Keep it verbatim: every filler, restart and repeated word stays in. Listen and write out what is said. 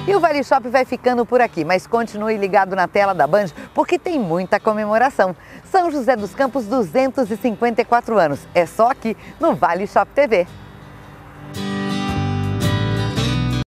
E o Vale Shop vai ficando por aqui, mas continue ligado na tela da Band, porque tem muita comemoração. São José dos Campos, duzentos e cinquenta e quatro anos. É só aqui no Vale Shop T V.